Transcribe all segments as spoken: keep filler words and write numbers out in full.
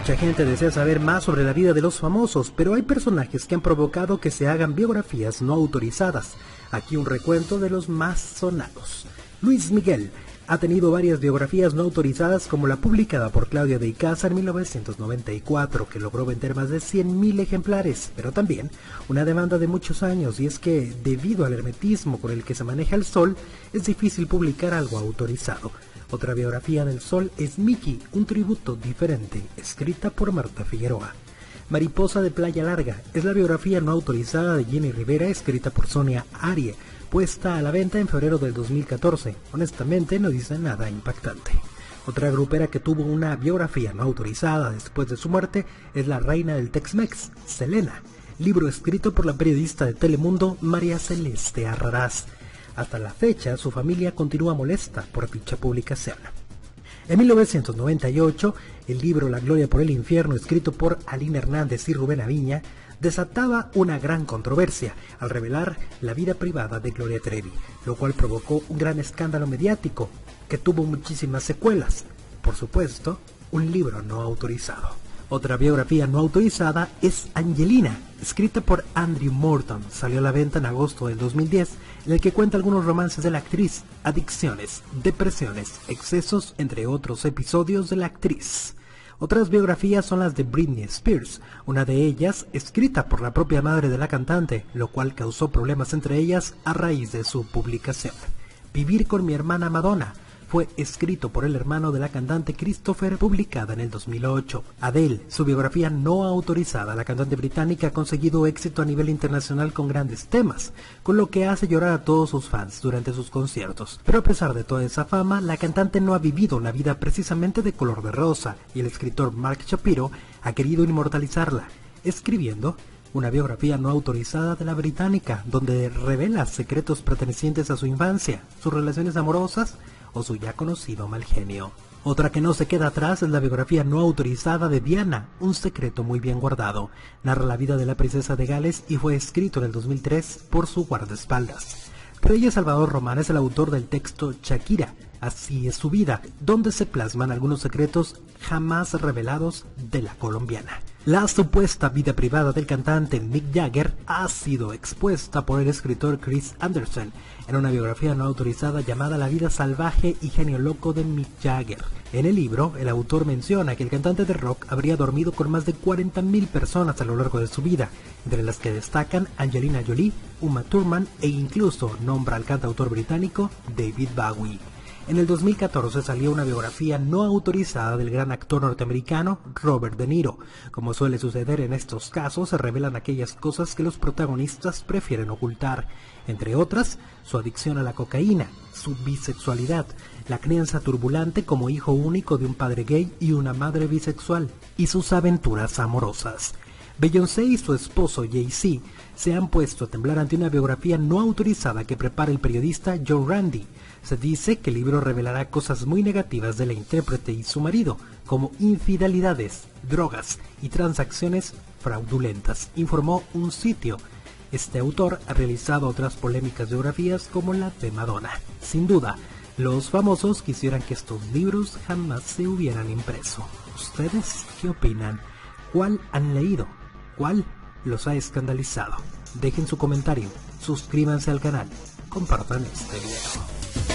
Mucha gente desea saber más sobre la vida de los famosos, pero hay personajes que han provocado que se hagan biografías no autorizadas. Aquí un recuento de los más sonados. Luis Miguel ha tenido varias biografías no autorizadas, como la publicada por Claudia de Icaza en mil novecientos noventa y cuatro, que logró vender más de cien mil ejemplares, pero también una demanda de muchos años, y es que debido al hermetismo con el que se maneja el Sol, es difícil publicar algo autorizado. Otra biografía del Sol es Mickey, un tributo diferente, escrita por Marta Figueroa. Mariposa de Playa Larga es la biografía no autorizada de Jenny Rivera, escrita por Sonia Arie, puesta a la venta en febrero del dos mil catorce. Honestamente no dice nada impactante. Otra grupera que tuvo una biografía no autorizada después de su muerte es la reina del Tex-Mex, Selena, libro escrito por la periodista de Telemundo María Celeste Arrarás. Hasta la fecha, su familia continúa molesta por dicha publicación. En mil novecientos noventa y ocho, el libro La Gloria por el Infierno, escrito por Alina Hernández y Rubén Aviña, desataba una gran controversia al revelar la vida privada de Gloria Trevi, lo cual provocó un gran escándalo mediático que tuvo muchísimas secuelas. Por supuesto, un libro no autorizado. Otra biografía no autorizada es Angelina, escrita por Andrew Morton. Salió a la venta en agosto del dos mil diez, en el que cuenta algunos romances de la actriz, adicciones, depresiones, excesos, entre otros episodios de la actriz. Otras biografías son las de Britney Spears, una de ellas escrita por la propia madre de la cantante, lo cual causó problemas entre ellas a raíz de su publicación. Vivir con mi hermana Madonna fue escrito por el hermano de la cantante Christopher, publicada en el dos mil ocho. Adele, su biografía no autorizada. La cantante británica ha conseguido éxito a nivel internacional con grandes temas, con lo que hace llorar a todos sus fans durante sus conciertos. Pero a pesar de toda esa fama, la cantante no ha vivido una vida precisamente de color de rosa, y el escritor Mark Shapiro ha querido inmortalizarla, escribiendo una biografía no autorizada de la británica, donde revela secretos pertenecientes a su infancia, sus relaciones amorosas o su ya conocido mal genio. Otra que no se queda atrás es la biografía no autorizada de Diana, un secreto muy bien guardado. Narra la vida de la princesa de Gales y fue escrito en el dos mil tres por su guardaespaldas. Reyes Salvador Román es el autor del texto Shakira, así es su vida, donde se plasman algunos secretos jamás revelados de la colombiana. La supuesta vida privada del cantante Mick Jagger ha sido expuesta por el escritor Chris Anderson en una biografía no autorizada llamada La vida salvaje y genio loco de Mick Jagger. En el libro, el autor menciona que el cantante de rock habría dormido con más de cuarenta mil personas a lo largo de su vida, entre las que destacan Angelina Jolie, Uma Thurman e incluso nombra al cantautor británico David Bowie. En el dos mil catorce salió una biografía no autorizada del gran actor norteamericano Robert De Niro. Como suele suceder en estos casos, se revelan aquellas cosas que los protagonistas prefieren ocultar, entre otras, su adicción a la cocaína, su bisexualidad, la crianza turbulente como hijo único de un padre gay y una madre bisexual, y sus aventuras amorosas. Beyoncé y su esposo Jay-Z se han puesto a temblar ante una biografía no autorizada que prepara el periodista John Randi. Se dice que el libro revelará cosas muy negativas de la intérprete y su marido, como infidelidades, drogas y transacciones fraudulentas, informó un sitio. Este autor ha realizado otras polémicas biografías como la de Madonna. Sin duda, los famosos quisieran que estos libros jamás se hubieran impreso. ¿Ustedes qué opinan? ¿Cuál han leído? ¿Cuál los ha escandalizado? Dejen su comentario, suscríbanse al canal, compartan este video.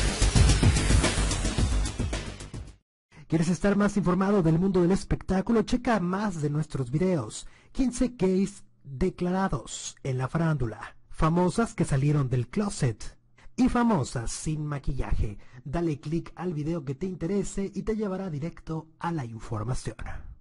¿Quieres estar más informado del mundo del espectáculo? Checa más de nuestros videos. quince gays declarados en la farándula, famosas que salieron del closet y famosas sin maquillaje. Dale click al video que te interese y te llevará directo a la información.